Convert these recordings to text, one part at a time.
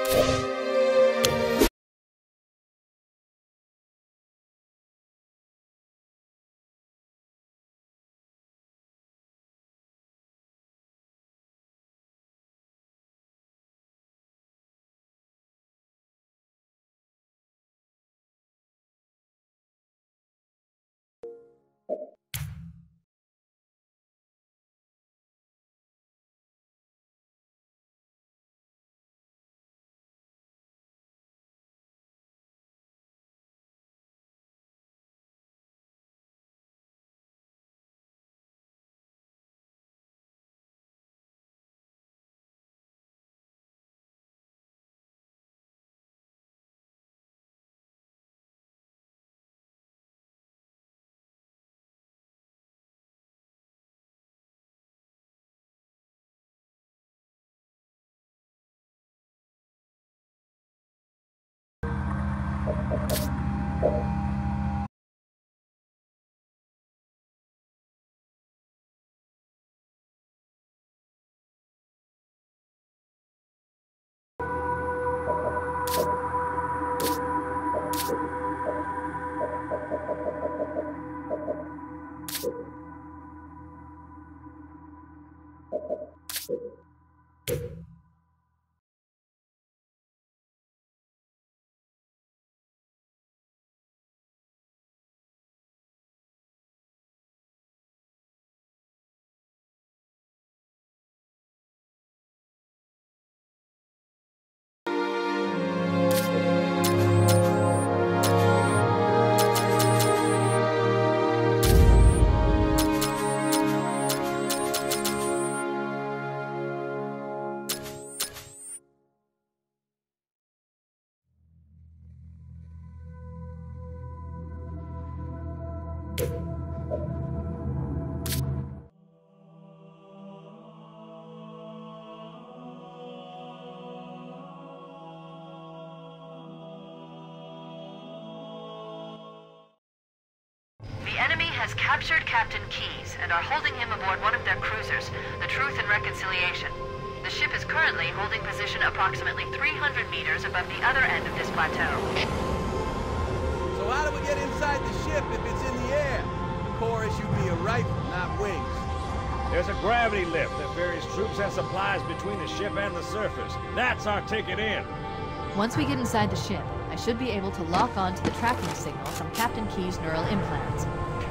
has captured Captain Keyes and are holding him aboard one of their cruisers, the Truth and Reconciliation. The ship is currently holding position approximately 300 meters above the other end of this plateau. So how do we get inside the ship if it's in the air? The core issue be a rifle, not wings. There's a gravity lift that ferries troops and supplies between the ship and the surface. That's our ticket in. Once we get inside the ship, I should be able to lock on to the tracking signal from Captain Keyes' neural implants.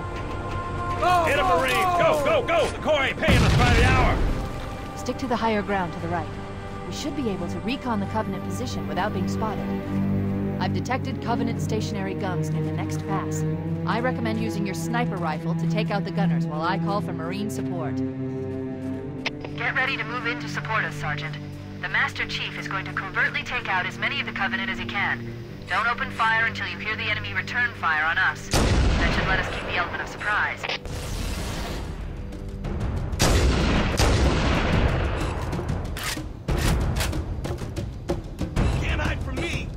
Go, Hit 'em, Marines! Go, go, go! The Corps ain't paying us by the hour! Stick to the higher ground to the right. We should be able to recon the Covenant position without being spotted. I've detected Covenant stationary guns near the next pass. I recommend using your sniper rifle to take out the gunners while I call for Marine support. Get ready to move in to support us, Sergeant. The Master Chief is going to covertly take out as many of the Covenant as he can. Don't open fire until you hear the enemy return fire on us. That should let us keep the element of surprise. Can't hide from me!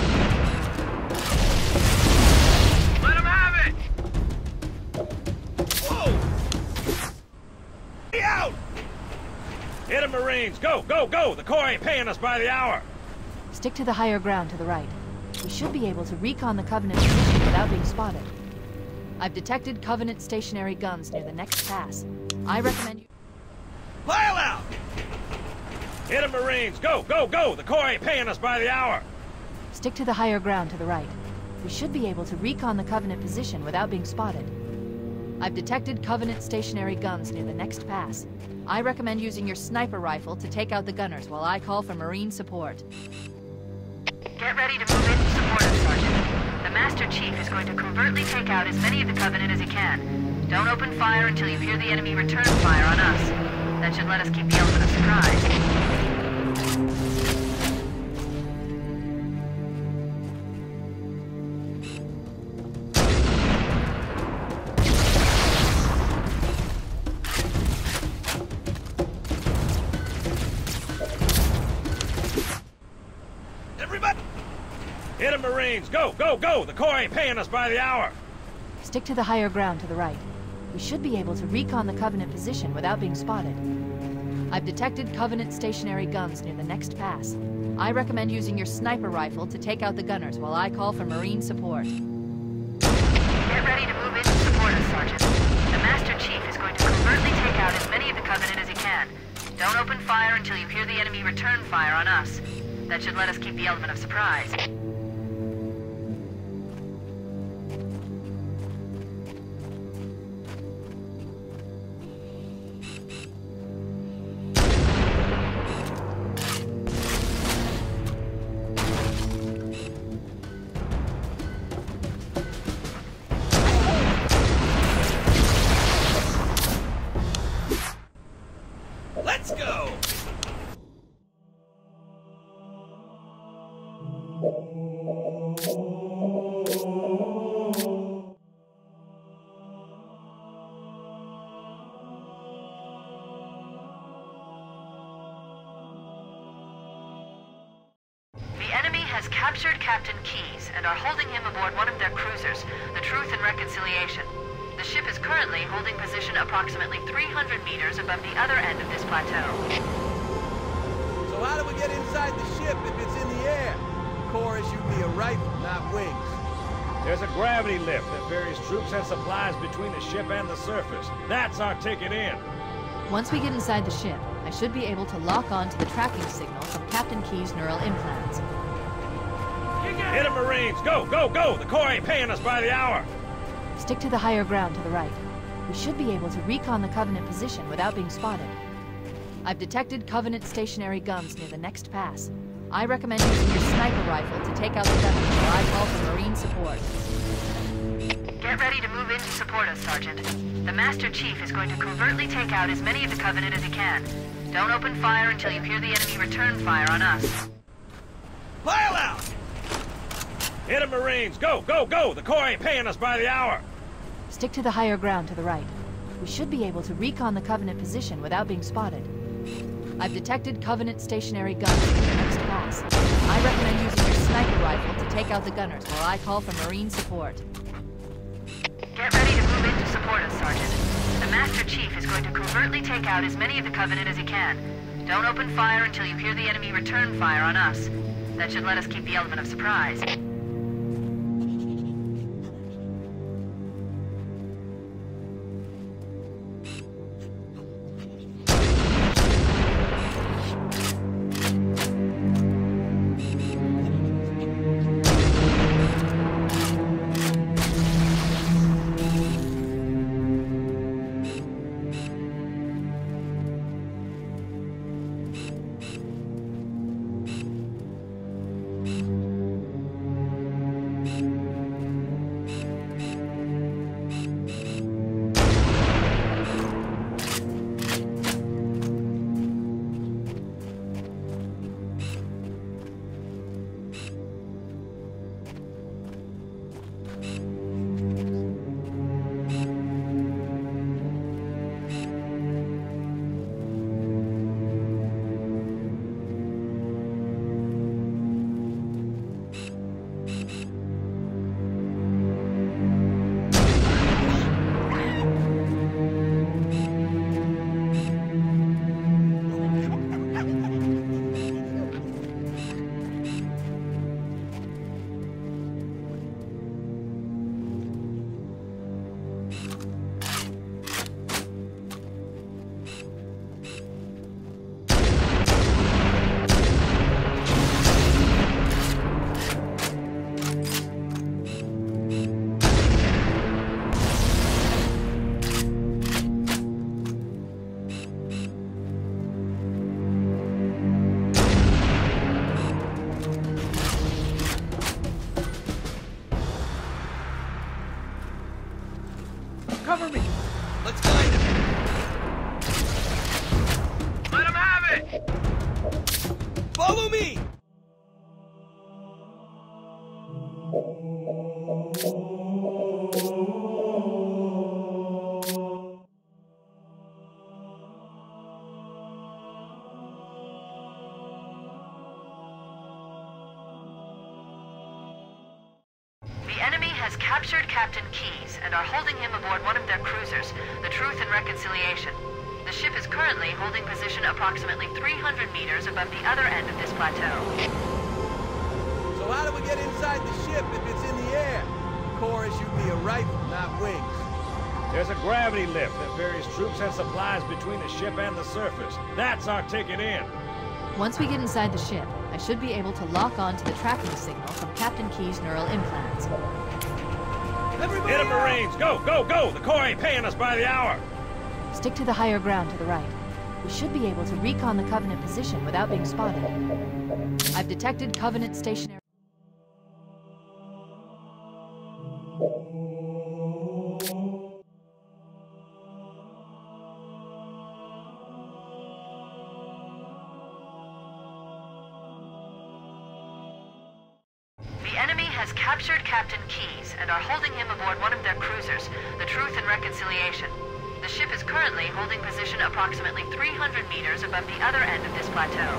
Let him have it! Whoa! Be out! Hit 'em, Marines! Go, go, go! The Corps ain't paying us by the hour! Stick to the higher ground to the right. We should be able to recon the Covenant position without being spotted. I've detected Covenant stationary guns near the next pass. I recommend you... Pile out! Hit 'em, Marines! Go, go, go! The Corps ain't paying us by the hour! Stick to the higher ground to the right. We should be able to recon the Covenant position without being spotted. I've detected Covenant stationary guns near the next pass. I recommend using your sniper rifle to take out the gunners while I call for Marine support. Get ready to move in to support us, Sergeant. The Master Chief is going to covertly take out as many of the Covenant as he can. Don't open fire until you hear the enemy return fire on us. That should let us keep the element of surprise. Hit 'em, Marines! Go, go, go! The Corps ain't paying us by the hour! Stick to the higher ground to the right. We should be able to recon the Covenant position without being spotted. I've detected Covenant stationary guns near the next pass. I recommend using your sniper rifle to take out the gunners while I call for Marine support. Get ready to move in to support us, Sergeant. The Master Chief is going to covertly take out as many of the Covenant as he can. Don't open fire until you hear the enemy return fire on us. That should let us keep the element of surprise. Let's go! The enemy has captured Captain Keyes and are holding him aboard one of their cruisers, the Truth and Reconciliation. The ship is currently holding position approximately 300 meters above the other end of this plateau. So how do we get inside the ship if it's in the air? The core issued me a rifle, not wings. There's a gravity lift that ferries troops and supplies between the ship and the surface. That's our ticket in. Once we get inside the ship, I should be able to lock on to the tracking signal from Captain Keyes' neural implants. Hit 'em, Marines! Go, go, go! The Corps ain't paying us by the hour! Stick to the higher ground to the right. We should be able to recon the Covenant position without being spotted. I've detected Covenant stationary guns near the next pass. I recommend using your sniper rifle to take out the gunners while I call for Marine support. Get ready to move in to support us, Sergeant. The Master Chief is going to covertly take out as many of the Covenant as he can. Don't open fire until you hear the enemy return fire on us. Pile out! Hit 'em, Marines! Go, go, go! The Corps ain't paying us by the hour! Stick to the higher ground to the right. We should be able to recon the Covenant position without being spotted. I've detected Covenant stationary guns near the next pass. I recommend using your sniper rifle to take out the gunners while I call for Marine support. Get ready to move in to support us, Sergeant. The Master Chief is going to covertly take out as many of the Covenant as he can. Don't open fire until you hear the enemy return fire on us. That should let us keep the element of surprise. Cover me! Let's find him! Let 'em have it! Follow me! The enemy has captured Captain Keyes and are holding him aboard one of their cruisers, the Truth and Reconciliation. The ship is currently holding position approximately 300 meters above the other end of this plateau. So how do we get inside the ship if it's in the air? The Corps issued me a rifle, not wings. There's a gravity lift that ferries troops and supplies between the ship and the surface. That's our ticket in. Once we get inside the ship, I should be able to lock on to the tracking signal from Captain Key's neural implants. Everybody Get 'em, out! Marines! Go, go, go! The Corps ain't paying us by the hour! Stick to the higher ground to the right. We should be able to recon the Covenant position without being spotted. I've detected Covenant stationary... The enemy has captured Captain Keyes and are holding him aboard one of their cruisers, the Truth and Reconciliation. The ship is currently holding position approximately 300 meters above the other end of this plateau.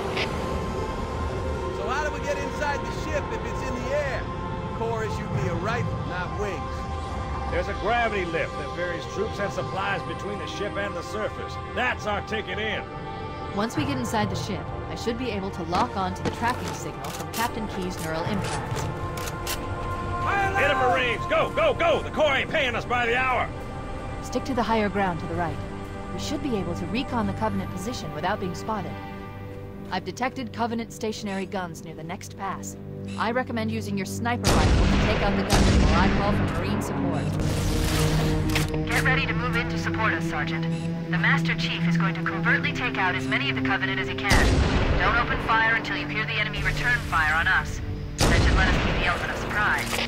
So how do we get inside the ship if it's in the air? The Corps issued me a rifle, not wings. There's a gravity lift that ferries troops and supplies between the ship and the surface. That's our ticket in. Once we get inside the ship, I should be able to lock on to the tracking signal from Captain Key's neural implants. Get 'em, Marines! Go, go, go! The Corps ain't paying us by the hour! Stick to the higher ground to the right. We should be able to recon the Covenant position without being spotted. I've detected Covenant stationary guns near the next pass. I recommend using your sniper rifle to take out the guns while I call for Marine support. Get ready to move in to support us, Sergeant. The Master Chief is going to covertly take out as many of the Covenant as he can. Don't open fire until you hear the enemy return fire on us. That should let us keep the element of surprise.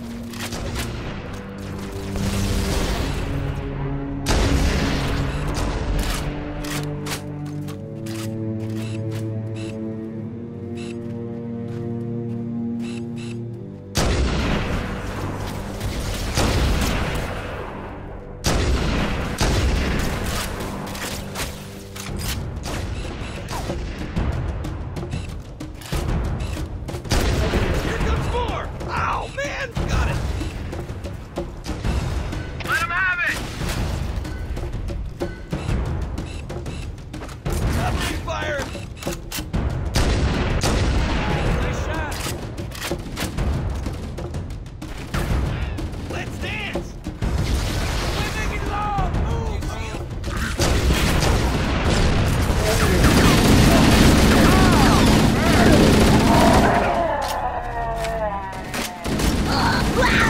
Wow!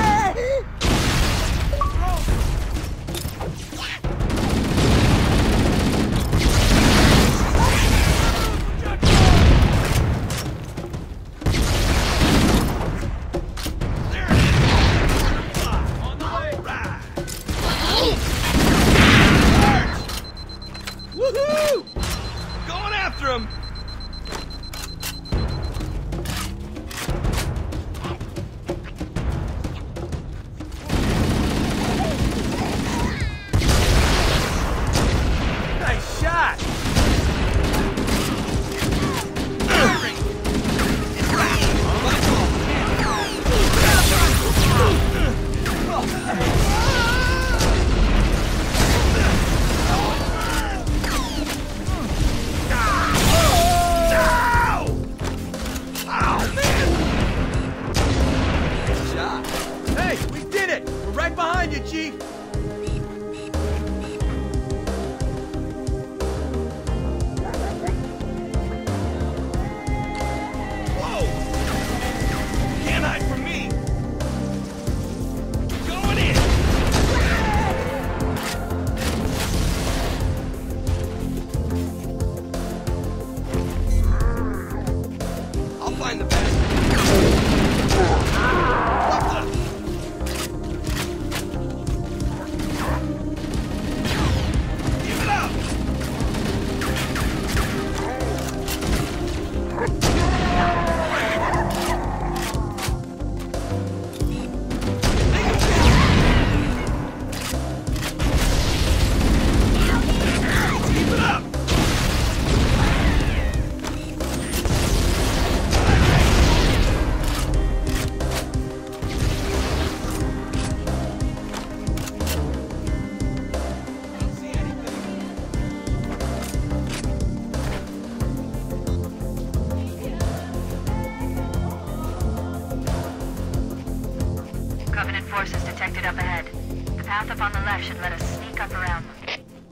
Covenant forces detected up ahead. The path up on the left should let us sneak up around them.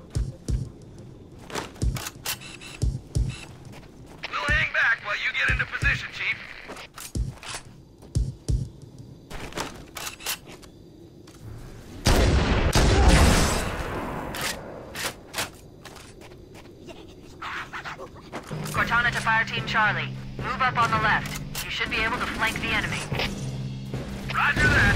We'll hang back while you get into position, Chief. Cortana to Fire Team Charlie. Move up on the left. You should be able to flank the enemy. Roger that.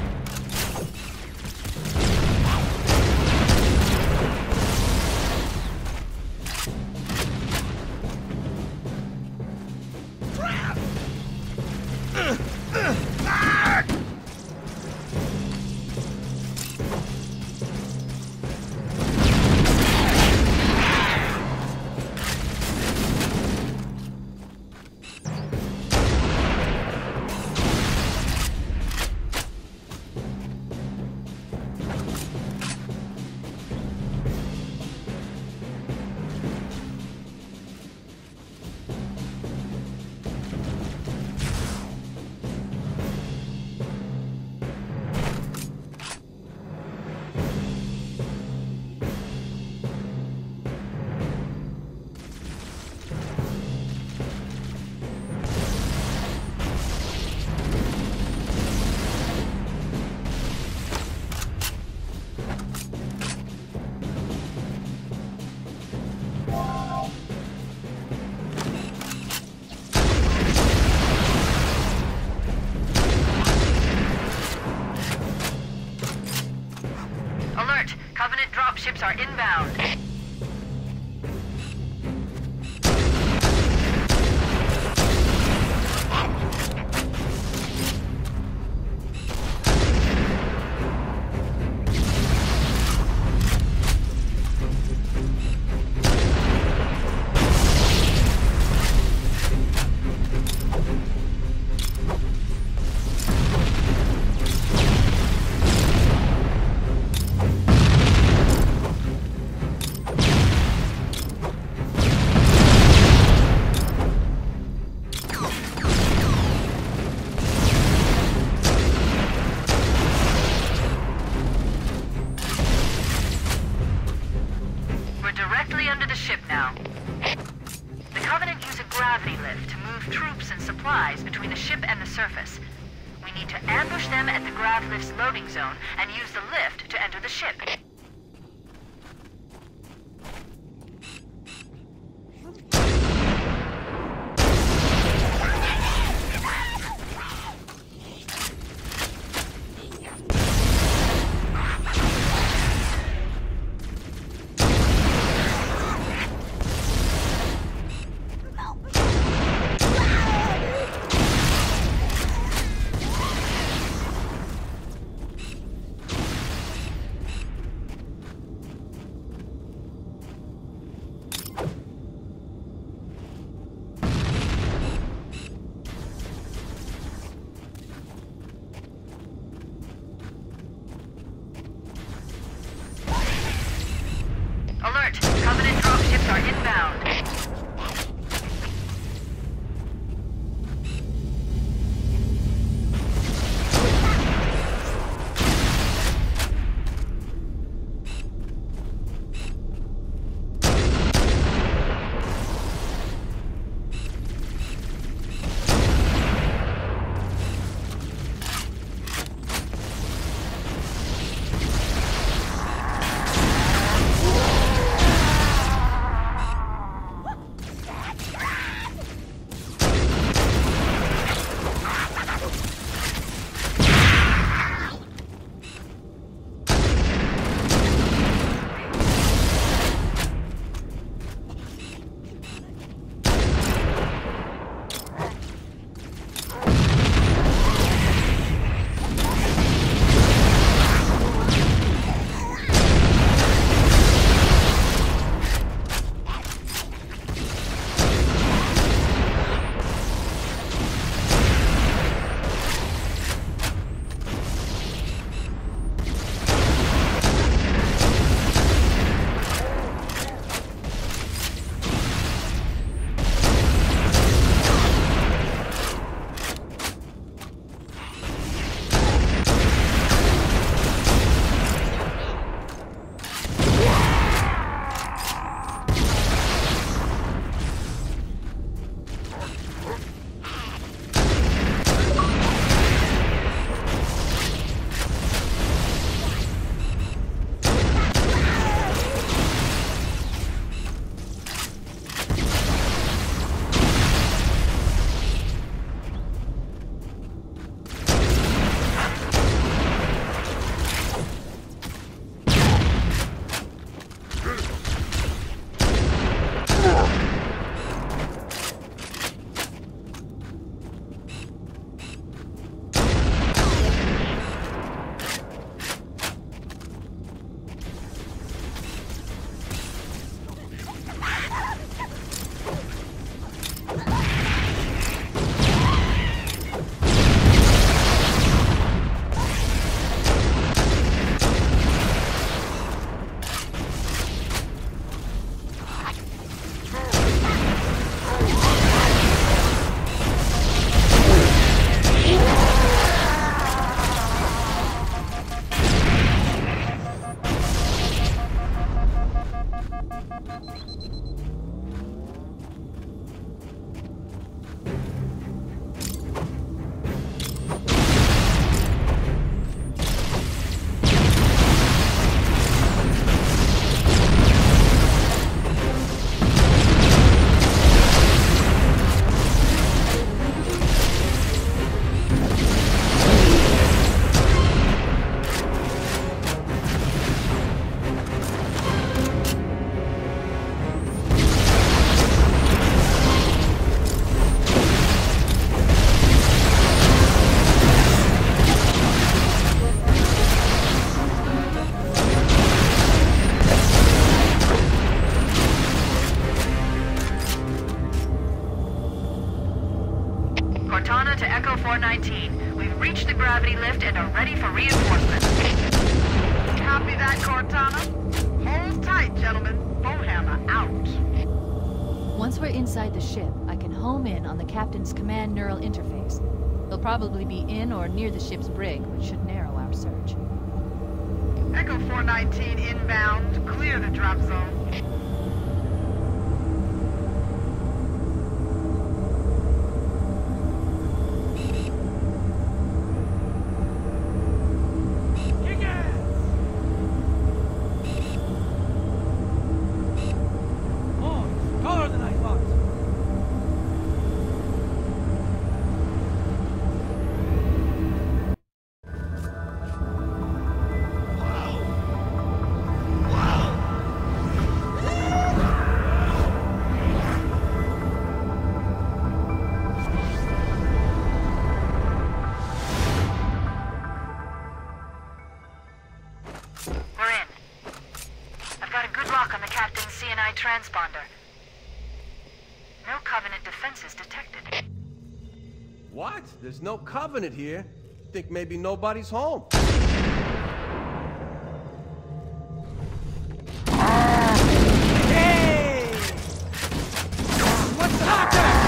Alert! Covenant dropships are inbound. Directly under the ship now. The Covenant use a gravity lift to move troops and supplies between the ship and the surface. We need to ambush them at the grav lift's loading zone and use the lift to enter the ship. 419. We've reached the gravity lift and are ready for reinforcements. Copy that, Cortana. Hold tight, gentlemen. Bohemian out. Once we're inside the ship, I can home in on the captain's command neural interface. They'll probably be in or near the ship's brig, which should narrow our search. Echo 419 inbound. Clear the drop zone. Transponder. No Covenant defenses detected. What? There's no Covenant here. Think maybe nobody's home. Hey! What's the contact?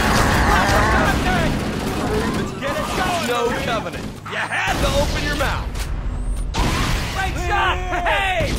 Let's get it going! No Covenant. You had to open your mouth. Great shot! Hey!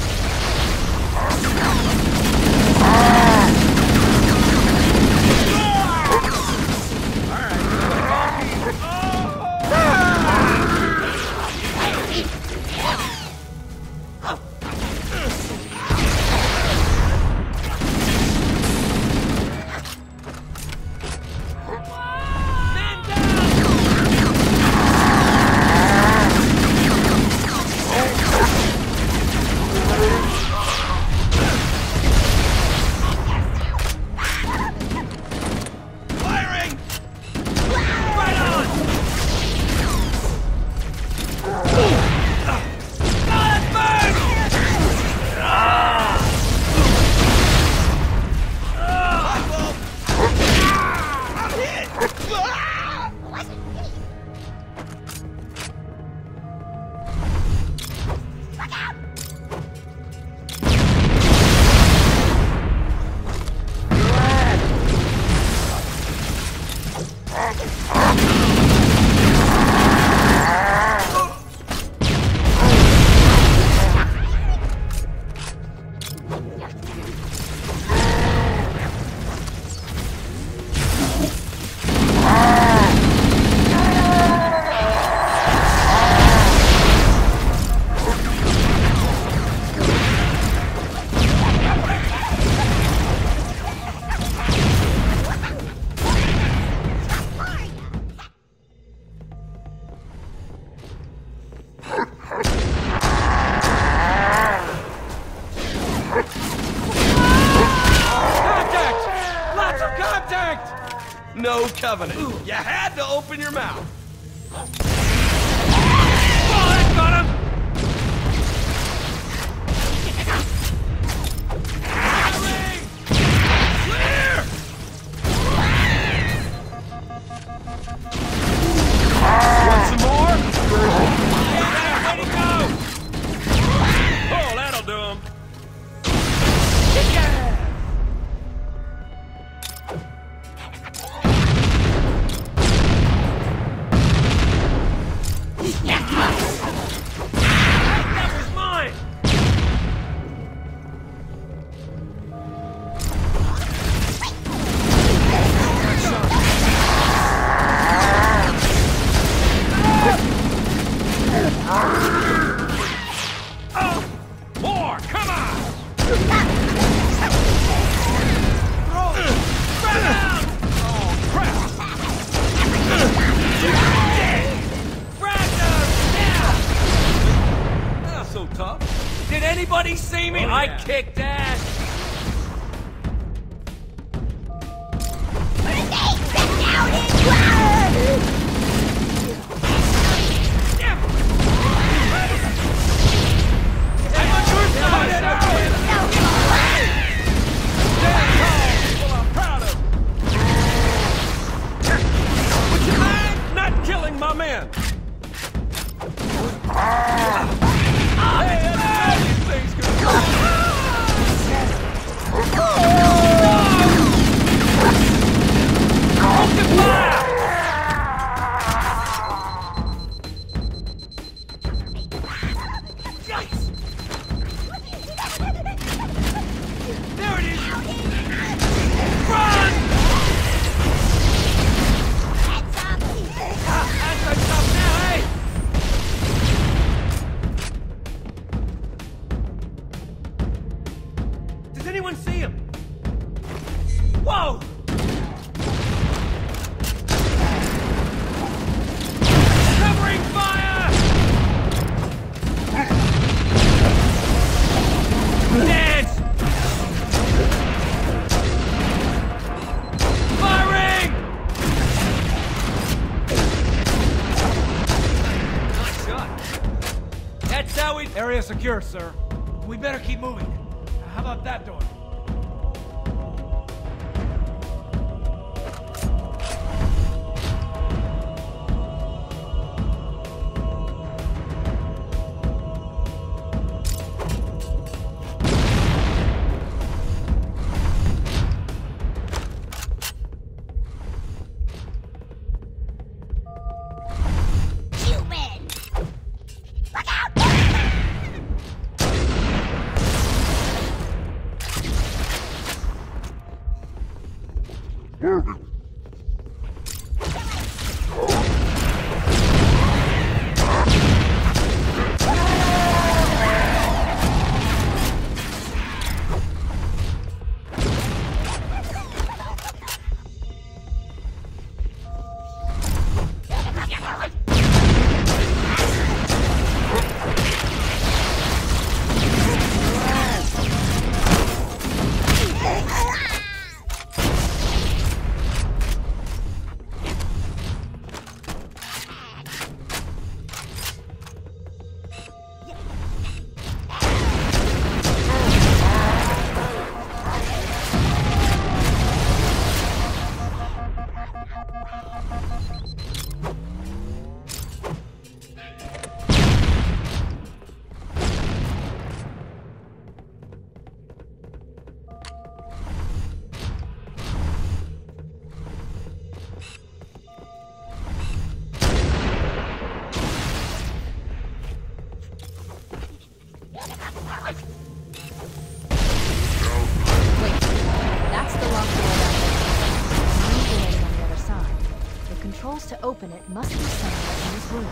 No Covenant. You had to open your mouth. Oh, that got him! Clear! Want some more? Yeah, way to go! Oh, that'll do him. Yeah! That was mine! Oh! More! Come on! Throw it! Spread out! Oh, crap! Not so tough. Did anybody see me? Oh, yeah. I kicked ass! Not killing my men. shall we? Area secure, sir. We better keep moving. How about that door? To open it must be somewhere in this room.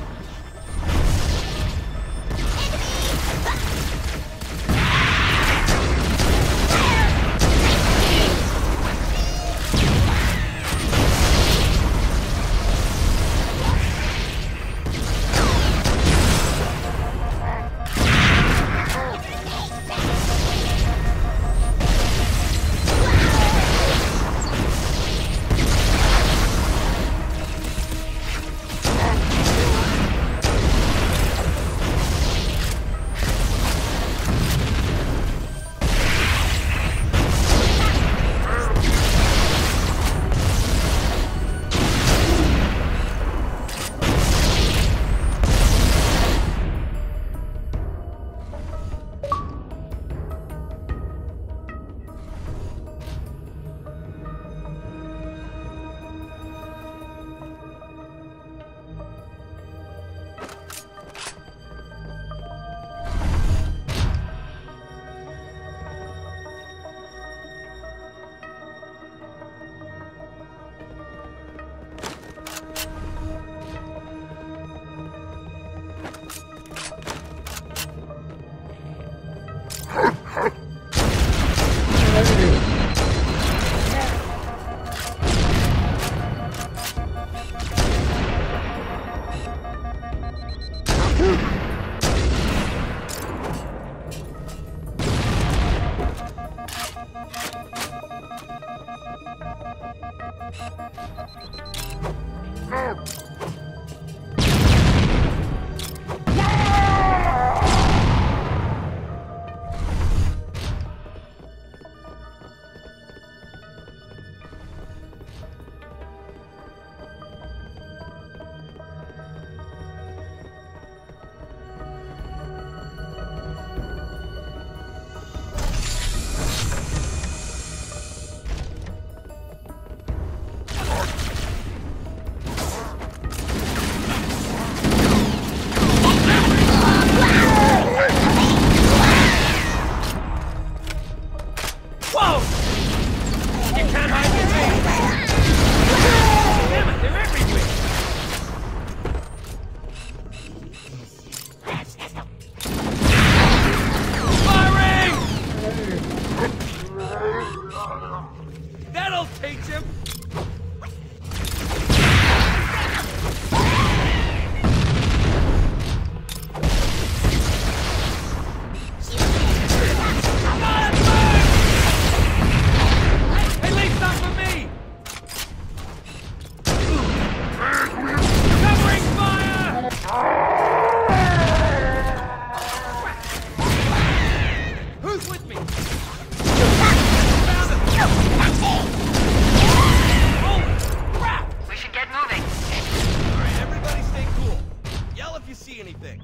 see anything.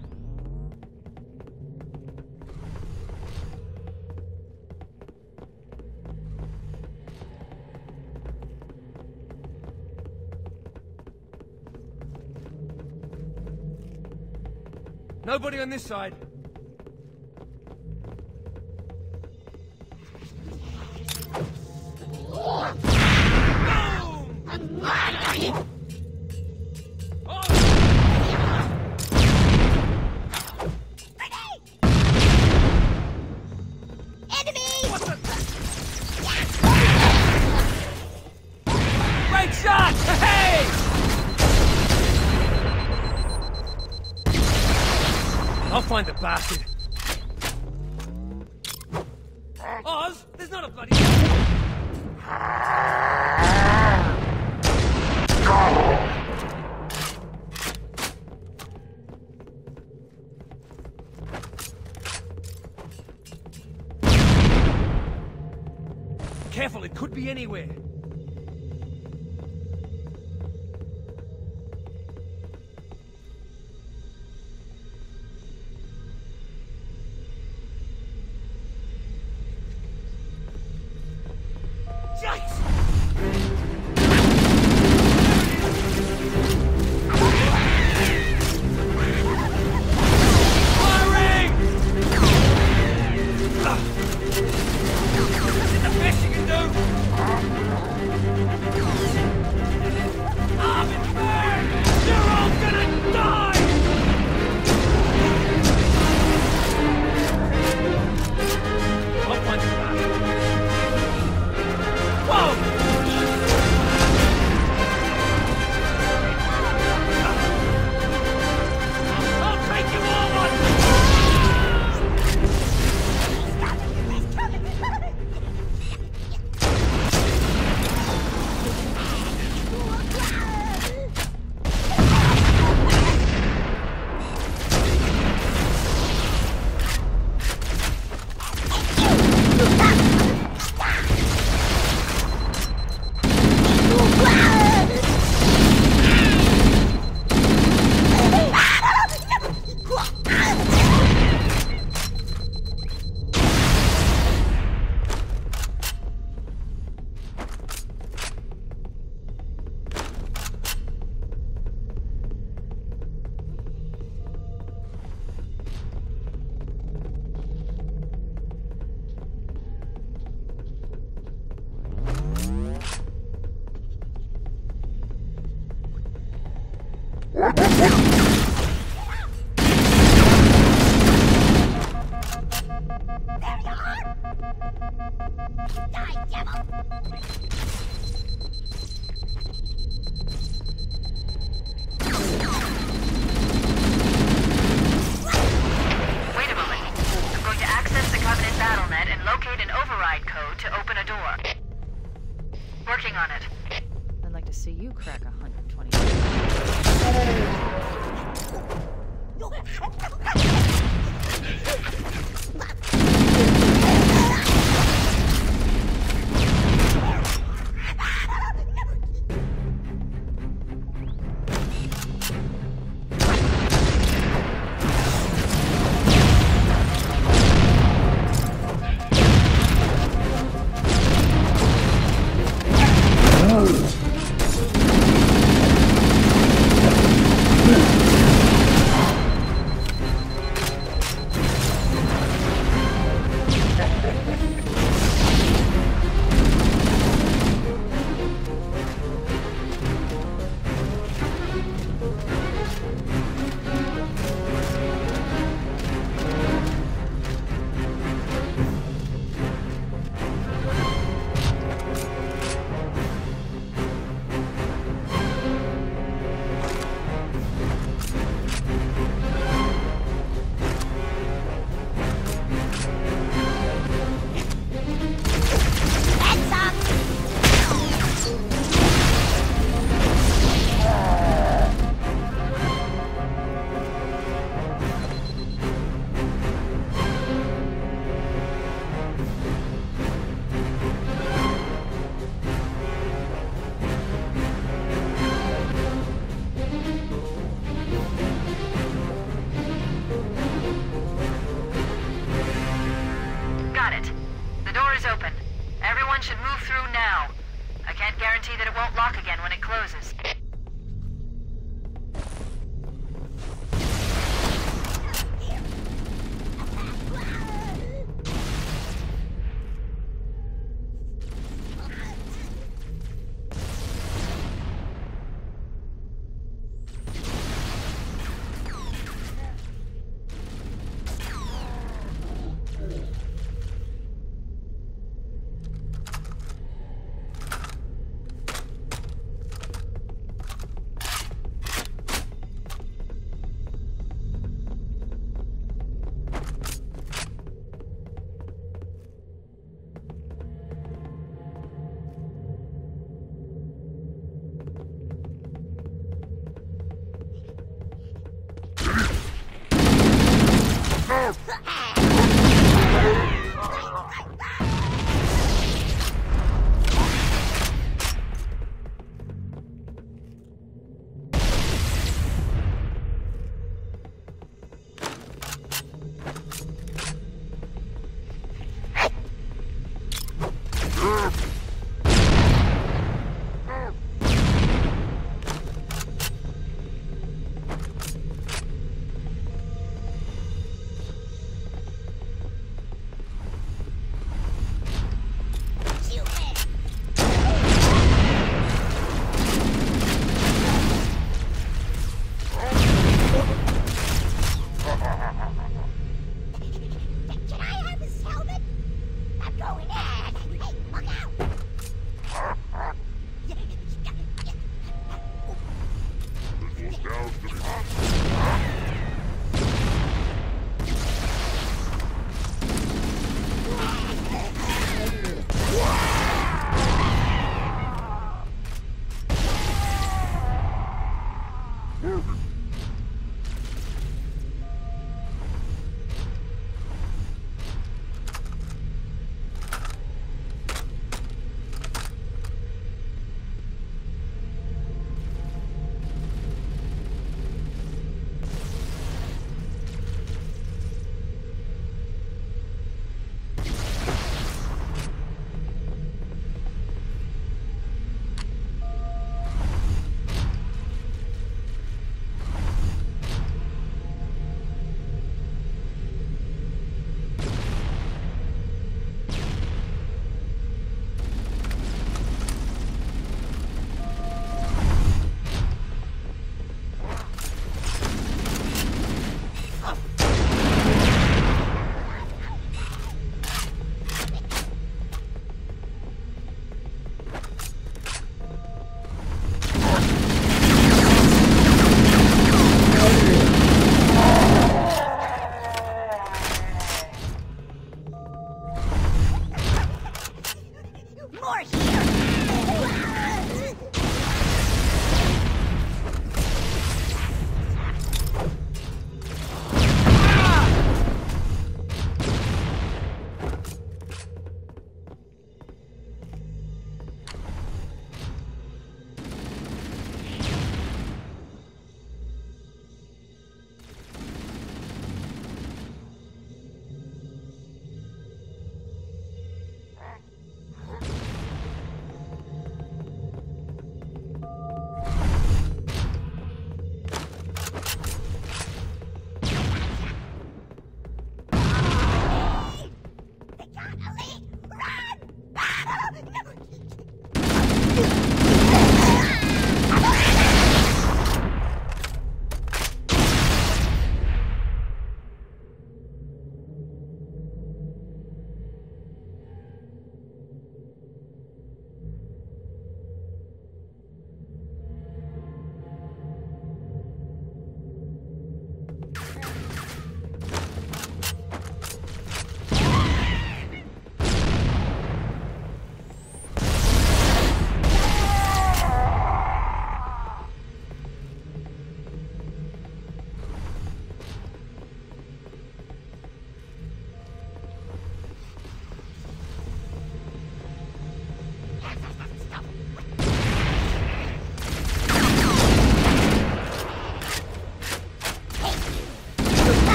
Nobody on this side. I'll find the bastard. Oz, there's not a bloody... Careful, it could be anywhere. See you crack 120.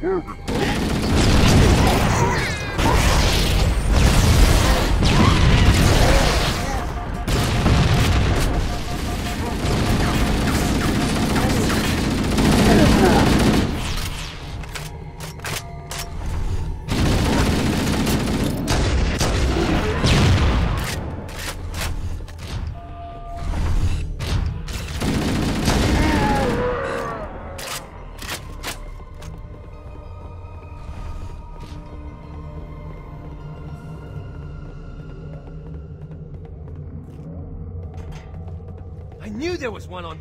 I knew there was one on...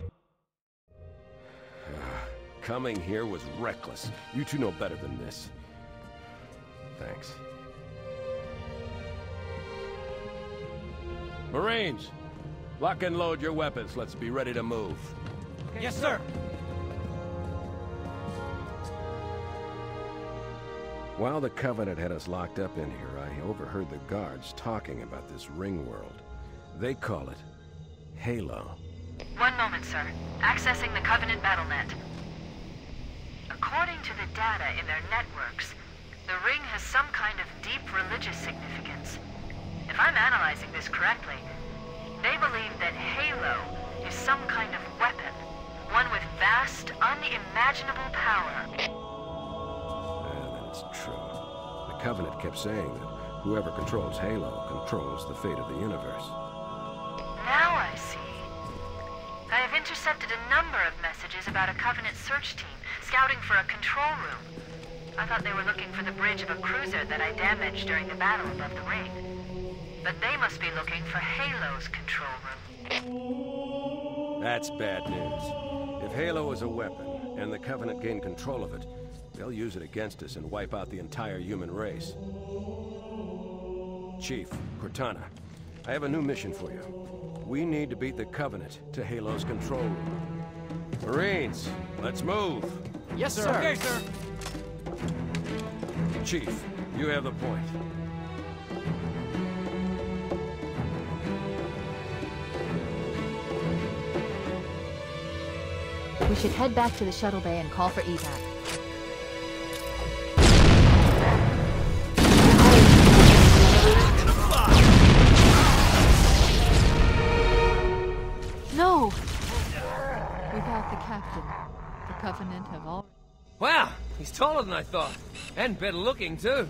Coming here was reckless. You two know better than this. Thanks. Marines, lock and load your weapons. Let's be ready to move. Yes, sir. While the Covenant had us locked up in here, I overheard the guards talking about this ring world. They call it Halo. One moment, sir. Accessing the Covenant BattleNet. According to the data in their networks, the ring has some kind of deep religious significance. If I'm analyzing this correctly, they believe that Halo is some kind of weapon, one with vast, unimaginable power. Then it's true. The Covenant kept saying that whoever controls Halo controls the fate of the universe. Now I see. I have intercepted a number of messages about a Covenant search team scouting for a control room. I thought they were looking for the bridge of a cruiser that I damaged during the battle above the ring. But they must be looking for Halo's control room. That's bad news. If Halo is a weapon, and the Covenant gain control of it, they'll use it against us and wipe out the entire human race. Chief, Cortana, I have a new mission for you. We need to beat the Covenant to Halo's control room. Marines, let's move! Yes, sir. Okay, sir. Chief, you have the point. We should head back to the shuttle bay and call for evac. No! Without the captain, the Covenant have all... Wow, he's taller than I thought. And better looking, too.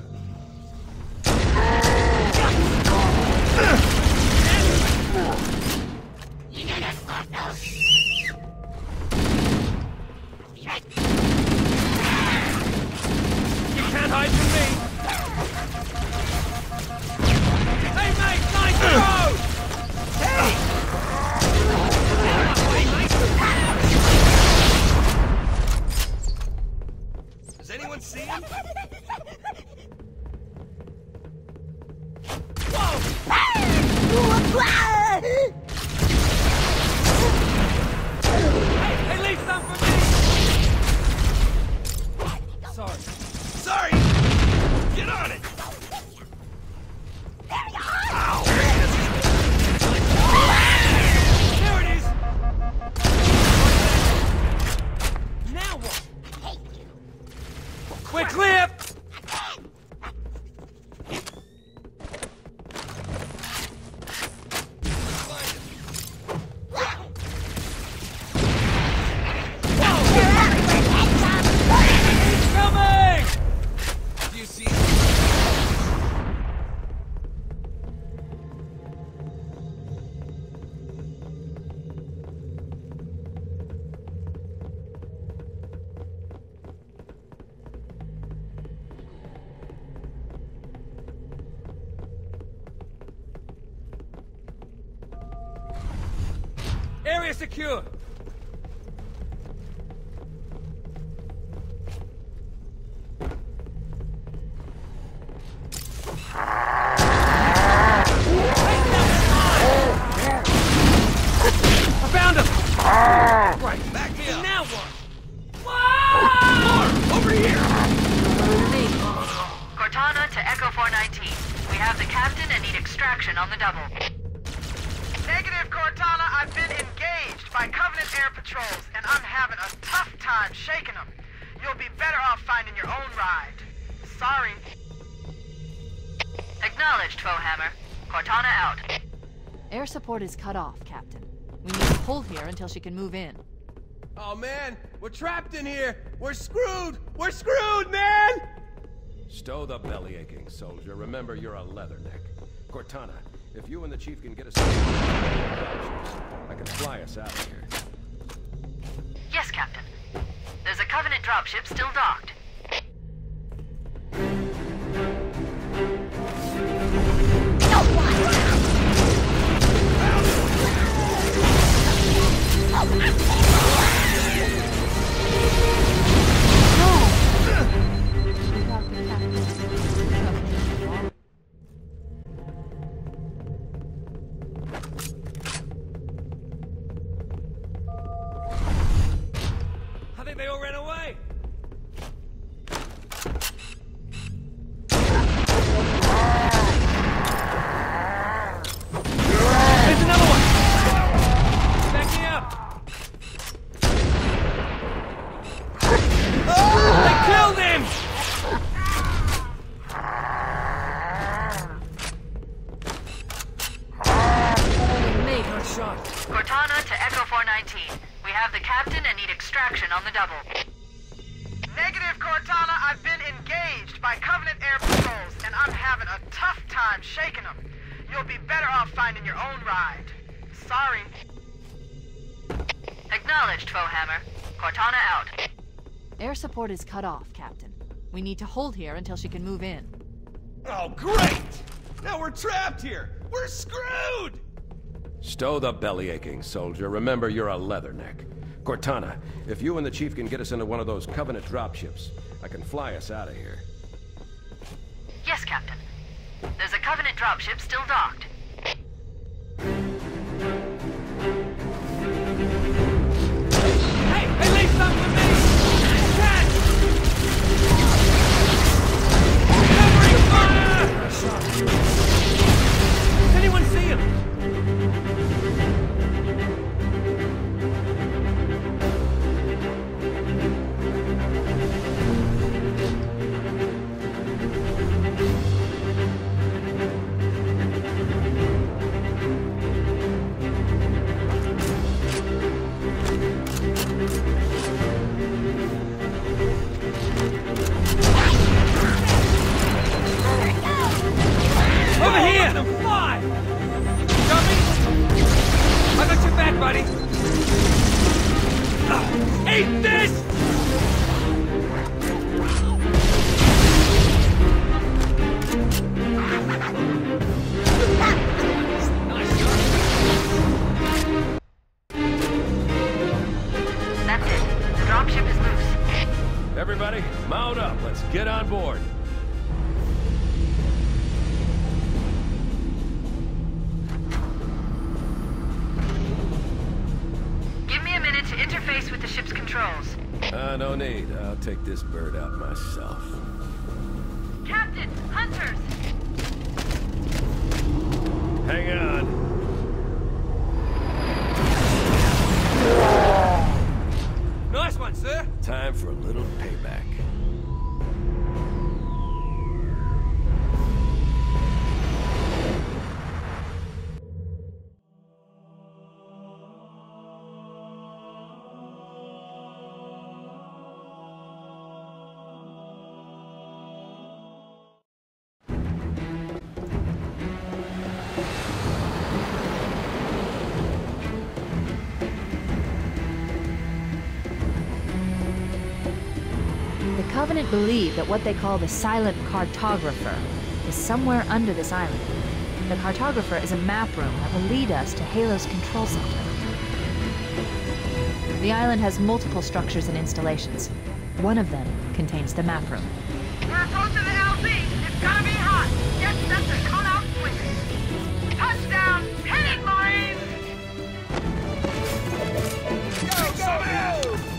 You can't hide from me! Hey, mate! Nice throw! Hey! Does anyone see him? Hey, leave some for me! Sorry. Sorry! Get on it! Ow! There it is! Now what? We're clear! Coming! Do you see? Area secure. I found him! Right, back me up. Now what? More! Over here! Cortana to Echo 419. We have the captain and need extraction on the double. Negative, Cortana. I've been engaged by Covenant air patrols, and I'm having a tough time shaking them. You'll be better off finding your own ride. Sorry. Acknowledged, Foehammer. Cortana out. Air support is cut off, Captain. We need to hold here until she can move in. Oh man, we're trapped in here! We're screwed! We're screwed, man! Stow the belly aching, soldier. Remember, you're a leatherneck. Cortana, if you and the chief can get us I can fly us out of here. Yes, Captain. There's a Covenant dropship still docked. I think they all ran away. There's another one! Backing up! They killed him! Good shot. Cortana to Echo 419. We have the captain and need extraction on the double. Negative, Cortana. I've been engaged by Covenant air patrols, and I'm having a tough time shaking them. You'll be better off finding your own ride. Sorry. Acknowledged, Foehammer. Cortana out. Air support is cut off, Captain. We need to hold here until she can move in. Oh, great! Now we're trapped here! We're screwed! Stow the belly aching, soldier. Remember, you're a leatherneck. Cortana, if you and the chief can get us into one of those Covenant dropships, I can fly us out of here. Yes, Captain. There's a Covenant dropship still docked. Hey, leave some for me! Catch! Covering fire! Does anyone see him? Over here! Fly! Got me? I got your back, buddy. Eat this! That's it. The dropship is loose. Everybody, mount up. Let's get on board. Give me a minute to interface with the ship's controls. No need. I'll take this bird out myself. Captain! Hunters! Hang on. Nice one, sir. Time for a little payback. The Covenant believe that what they call the silent cartographer is somewhere under this island. The cartographer is a map room that will lead us to Halo's control center. The island has multiple structures and installations. One of them contains the map room. We're approaching the LZ. It's gonna be hot. Get set to cut out swinging. Touchdown! Hit it, Marines! Go, go, go!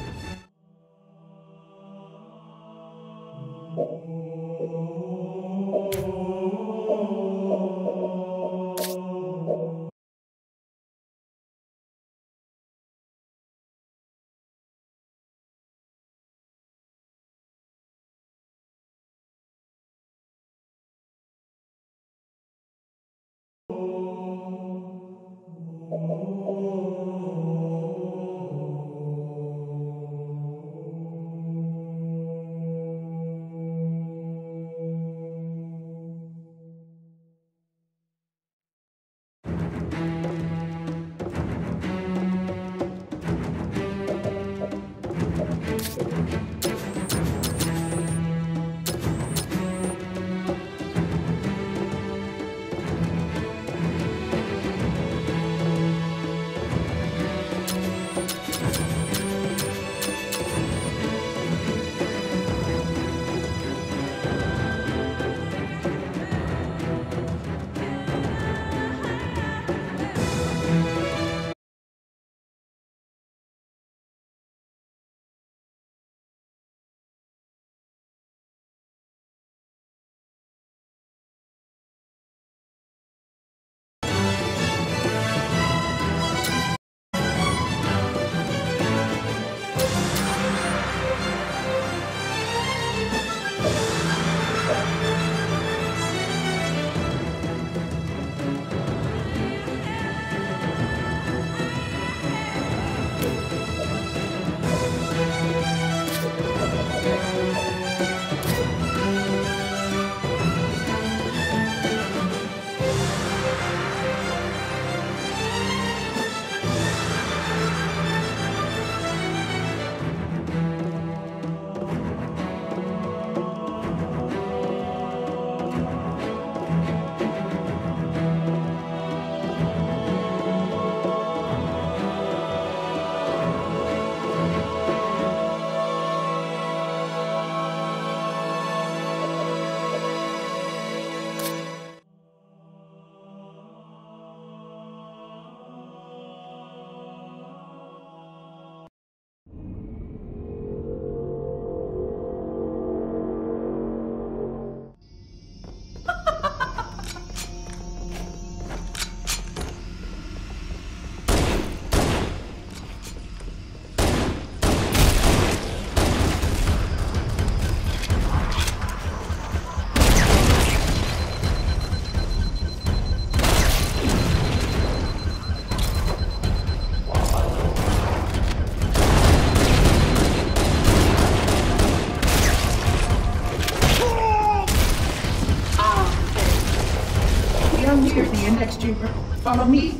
chamber. Follow me.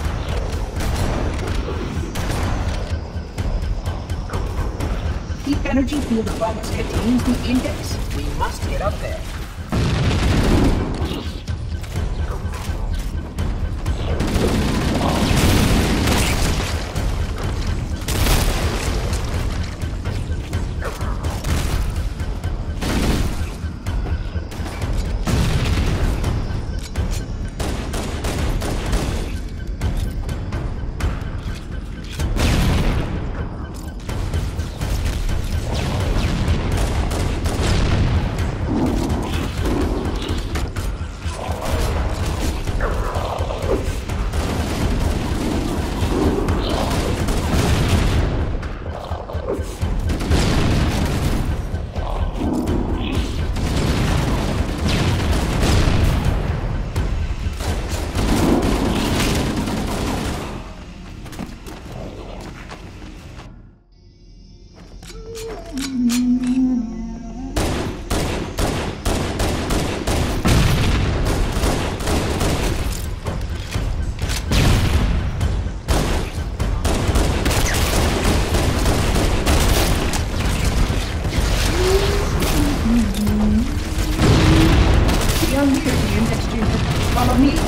The energy field box contains the index. We must get up there. Follow me.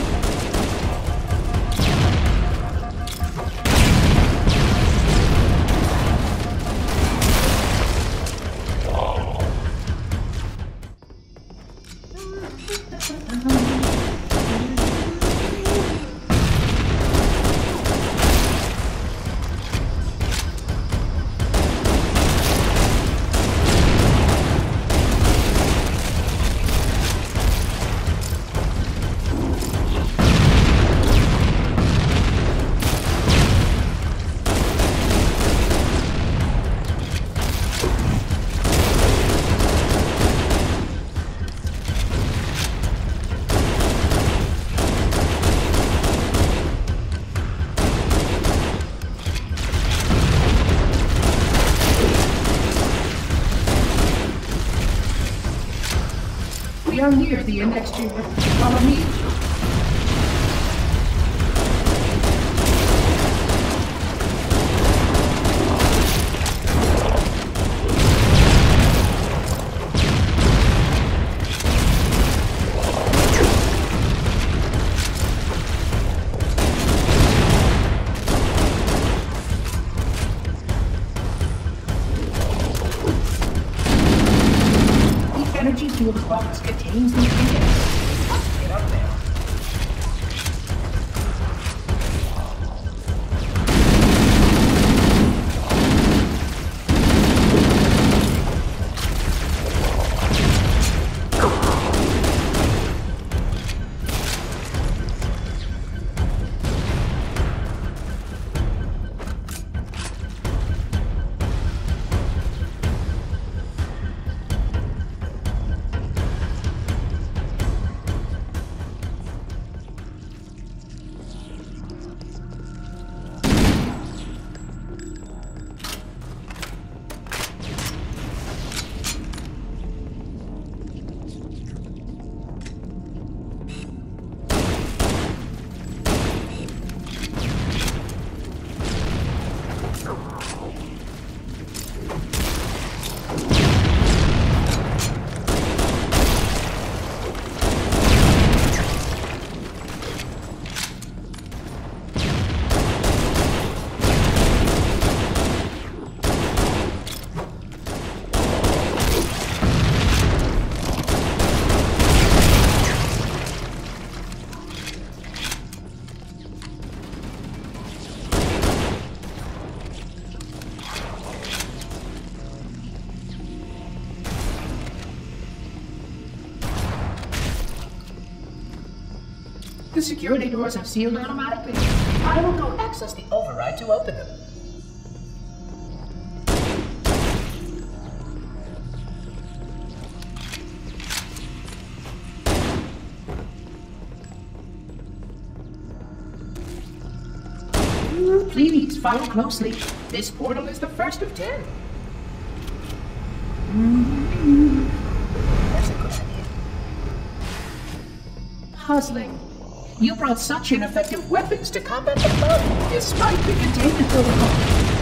We are near the index chamber. Follow me. Energy field box contains the index. We must get up there. The security doors have sealed automatically. I will go access the override to open them. Please follow closely. This portal is the first of 10. That's a good idea. Puzzling. You brought such ineffective weapons to combat the flood, despite the containment protocol.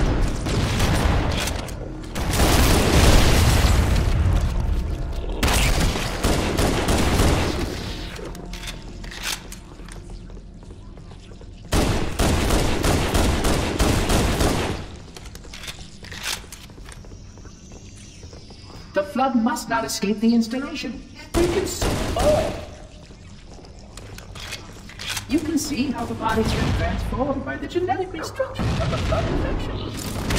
The flood must not escape the installation. They consume all. You can see how the body's been transformed by the genetic restructuring of the flood infection.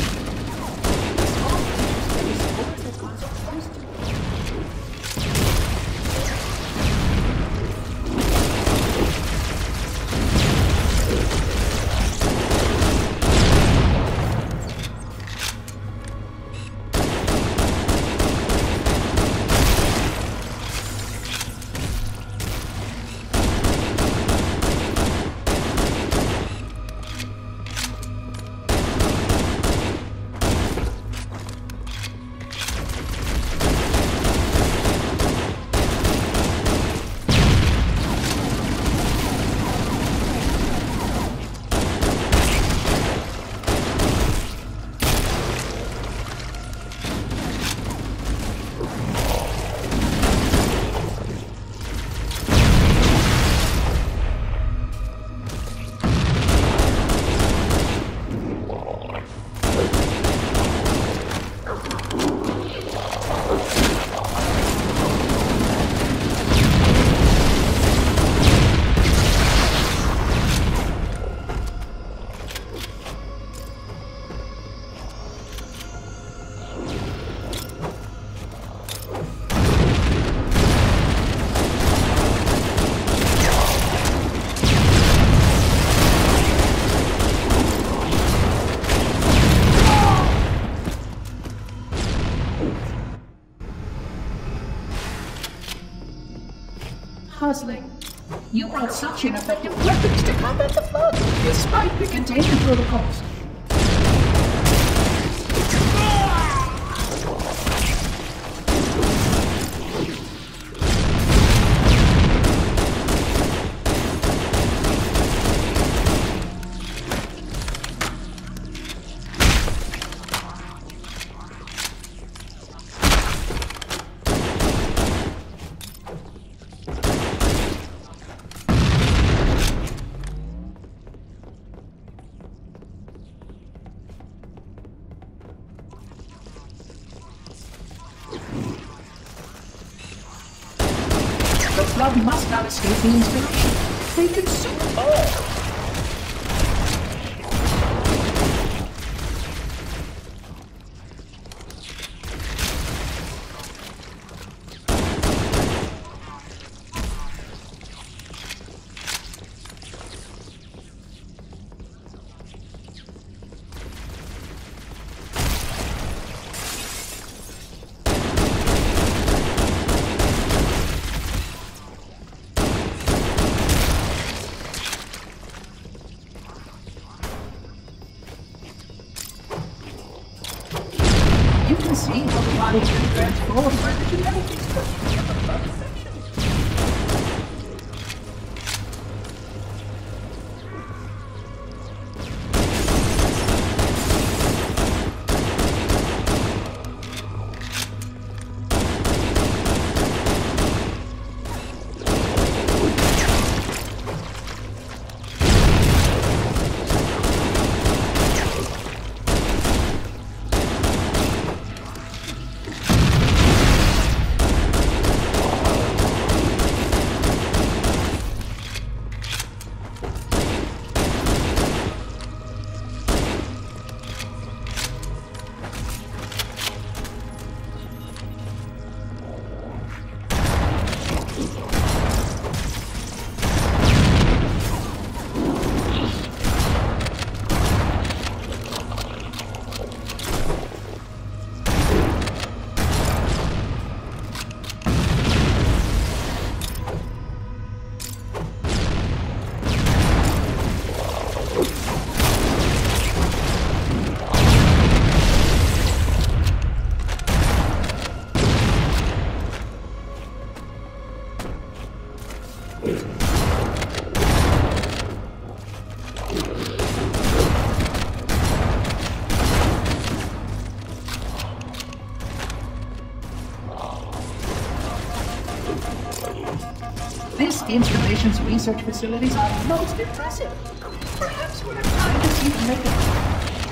Puzzling. You brought such ineffective weapons to combat the flood, despite the containment protocols. flood must not escape the installation. They consume all. You can see how the body can transform by the genetic expression of the blood section. This installation's research facilities are most impressive. Perhaps we'll have time to see them make it.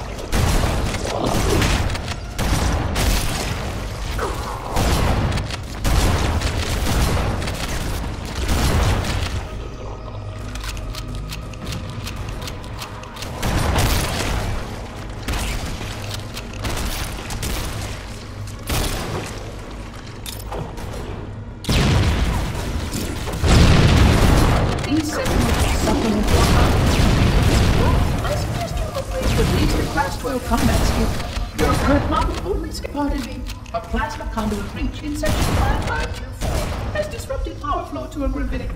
Combat skill. Your current model only spotted me. A plasma conduit breach in section 5524 has disrupted power flow to a gravitic.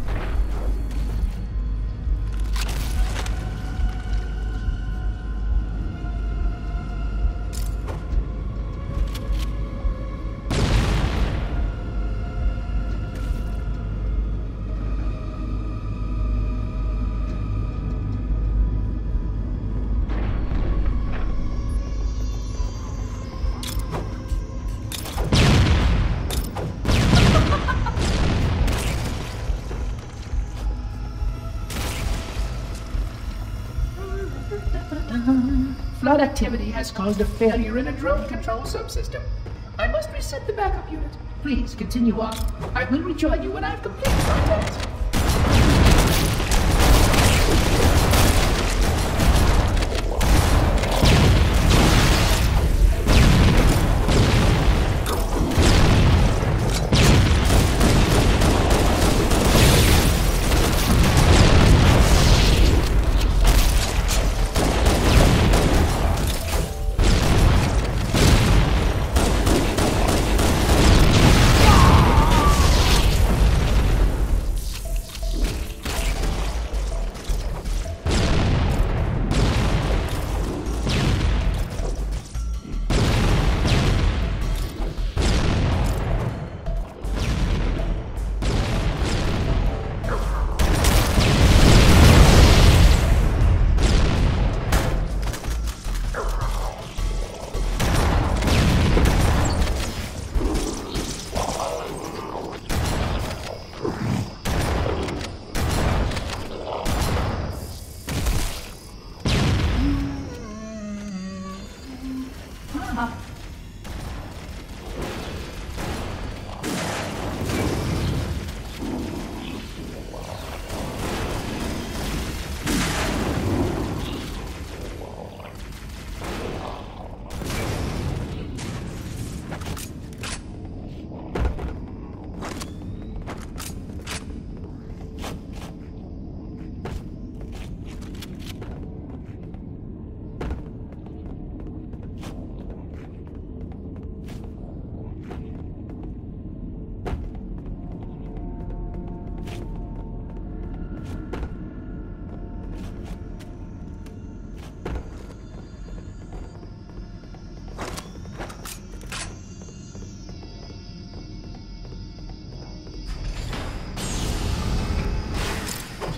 Flood activity has caused a failure in a drone control subsystem. I must reset the backup unit. Please continue on. I will rejoin you when I have completed my task.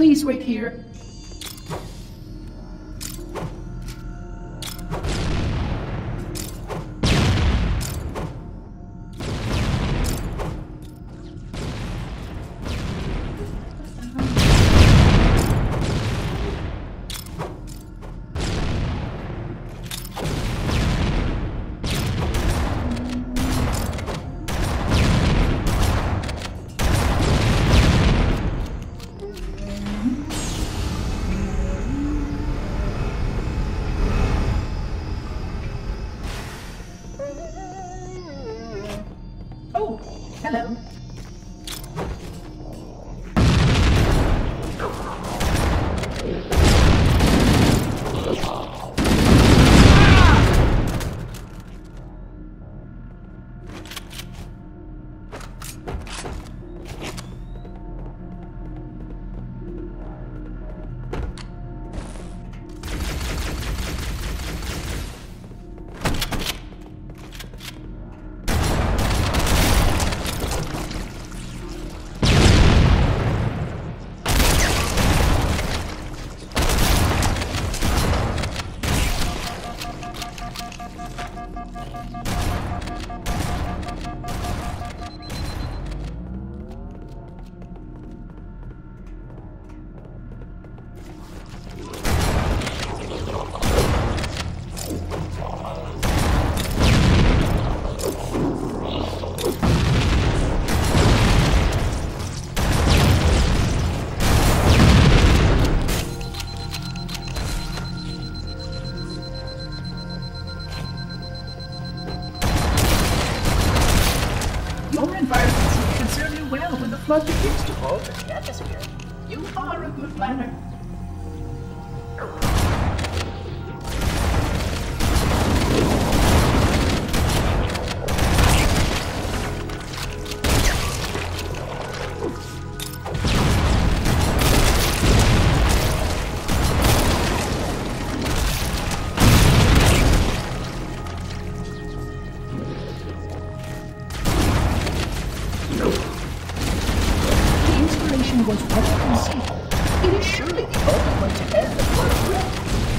Please wait here. Oh, hello. Your environment should concern you well when the flood begins to alter the atmosphere. You are a good planner. Was well conceived. It is surely the only way to end the flood threat.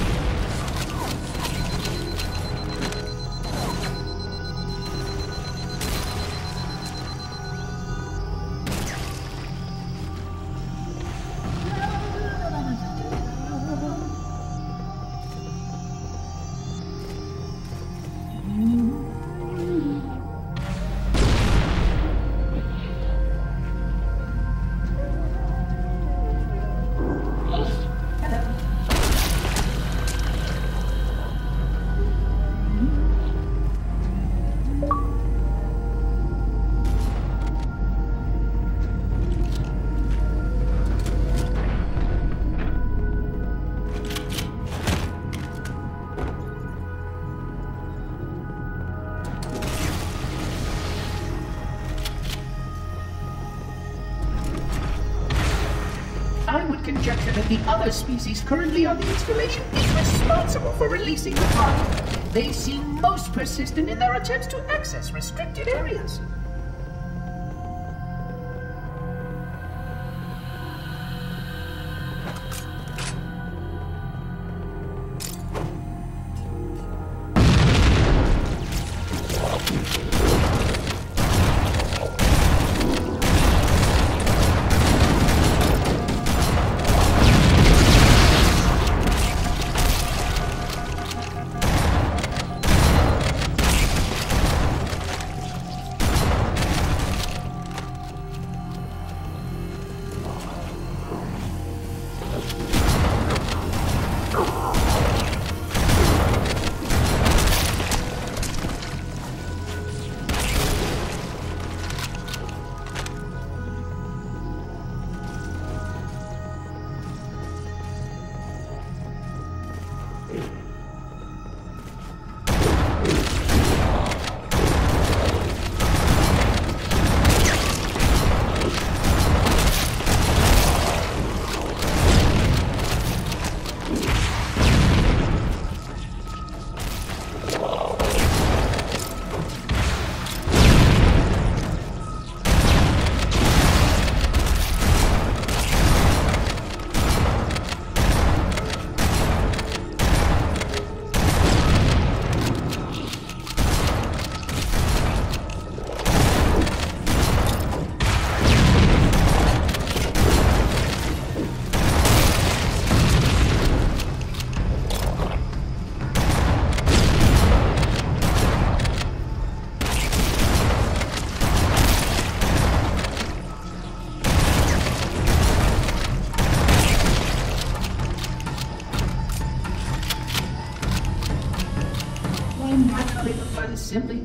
I would conjecture that the other species currently on the installation is responsible for releasing the party. They seem most persistent in their attempts to access restricted areas.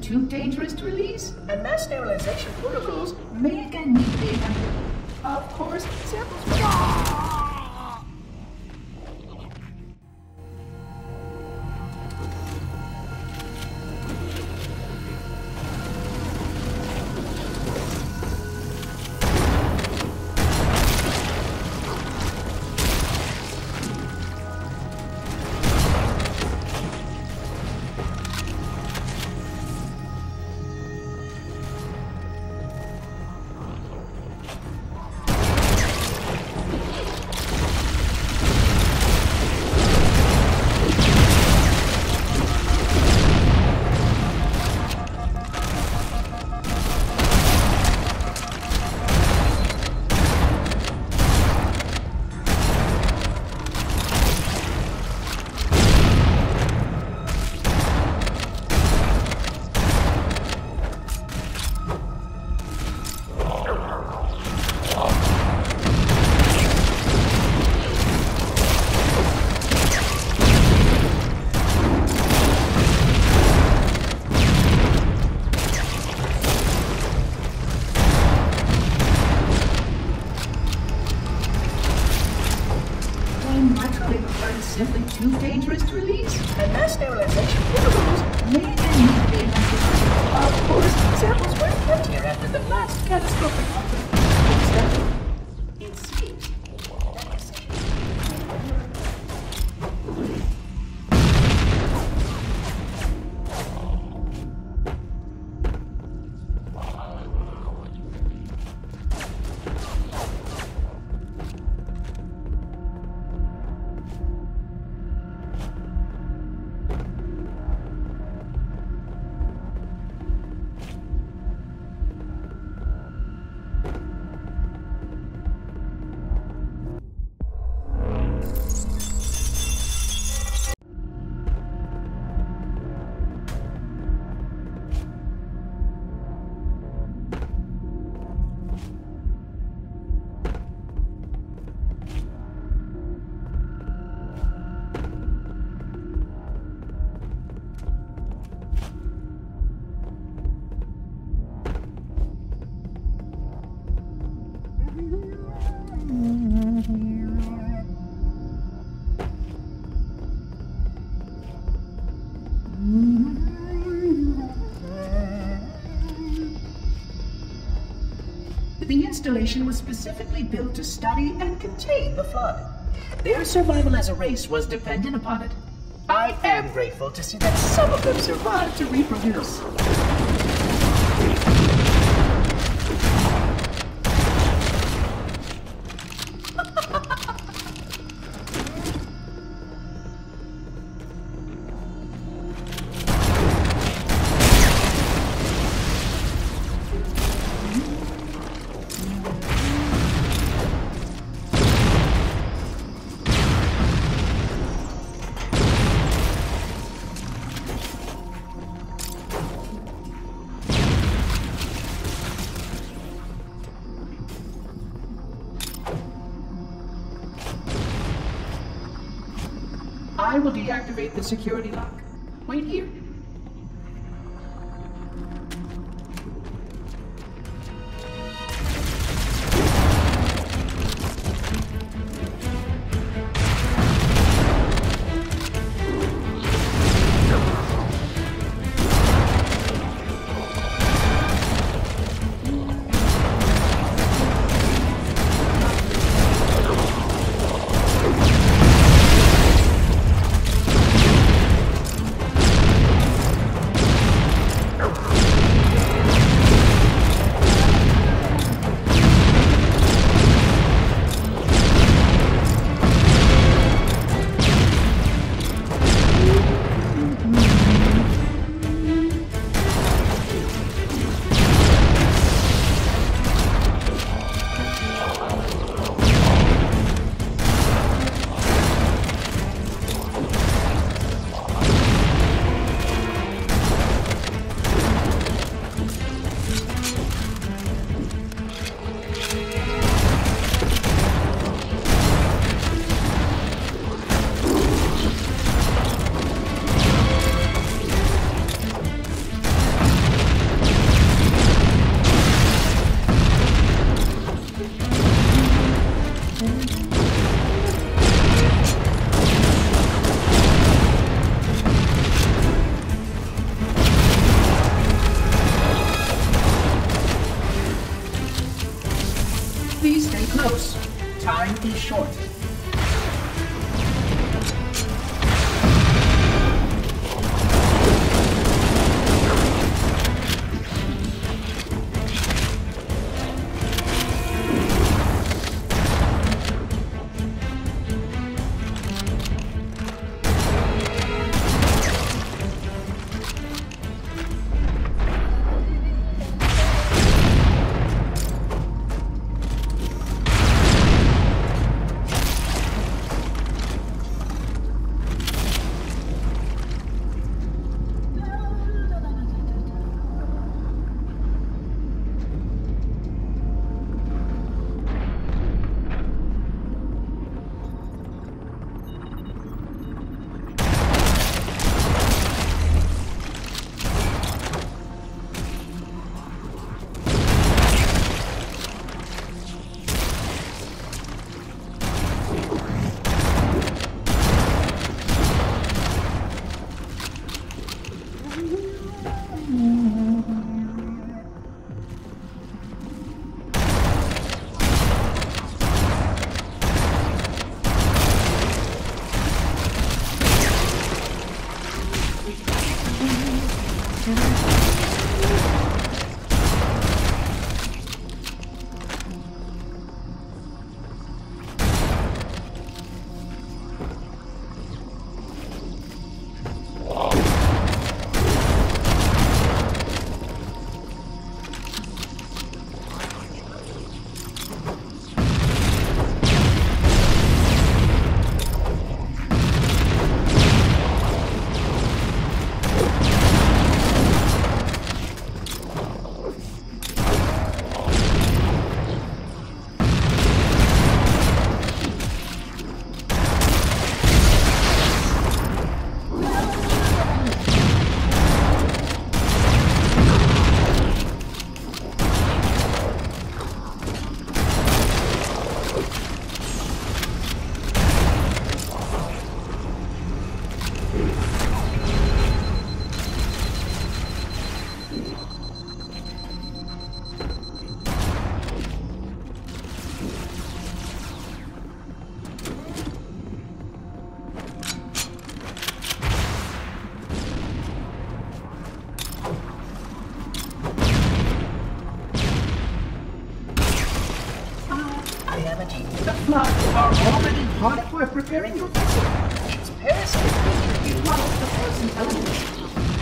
too dangerous to release, and mass sterilization protocols may again need to be amended. Of course, samples... Simply too dangerous to release, and mass sterilization protocols may again need to be amended. Of course, samples were emptier after the last catastrophic outbreak. It seems the installation was specifically built to study and contain the flood. Their survival as a race was dependent upon it. I am grateful to see that some of them survived to reproduce. I will deactivate the security lock. Wait here. close. Time is short. Are already hard for preparing your vessel. Its parasite will be one of the frozen elements.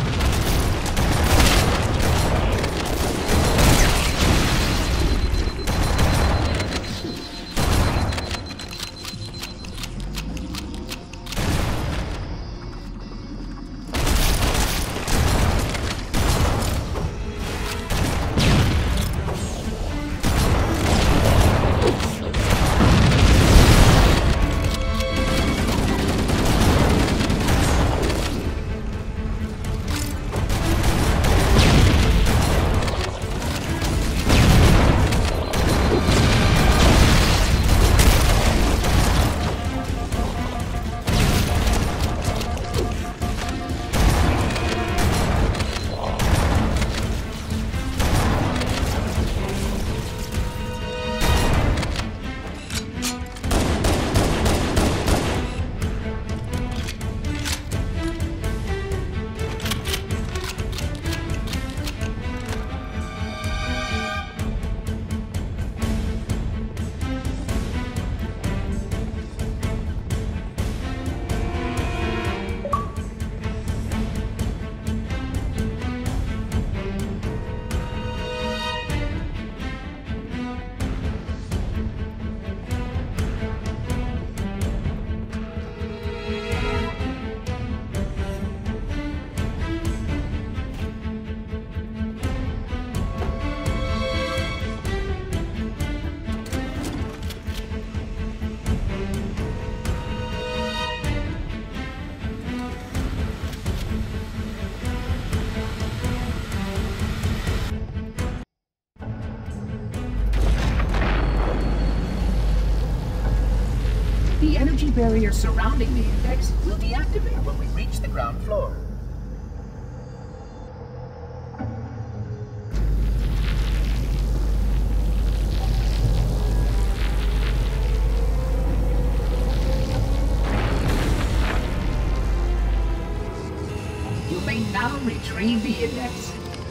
The energy barrier surrounding the index will deactivate when we reach the ground floor. retrieve the index.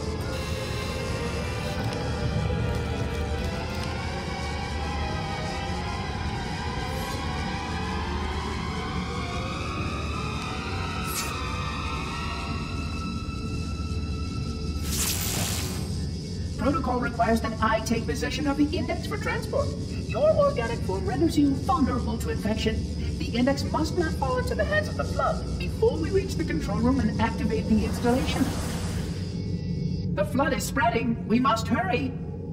Protocol requires that I take possession of the index for transport. Your organic form renders you vulnerable to infection. The index must not fall into the hands of the Flood before we reach the control room and activate the installation. The Flood is spreading. We must hurry.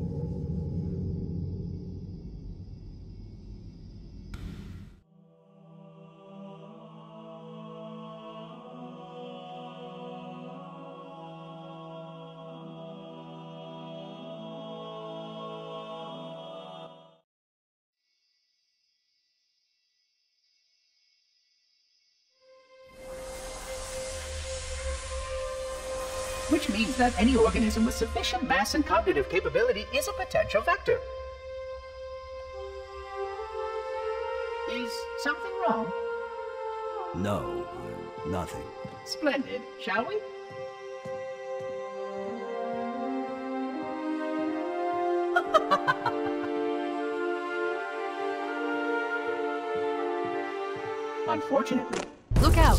Which means that any organism with sufficient mass and cognitive capability is a potential vector. Is something wrong? No, nothing. Splendid, shall we? Unfortunately. Look out!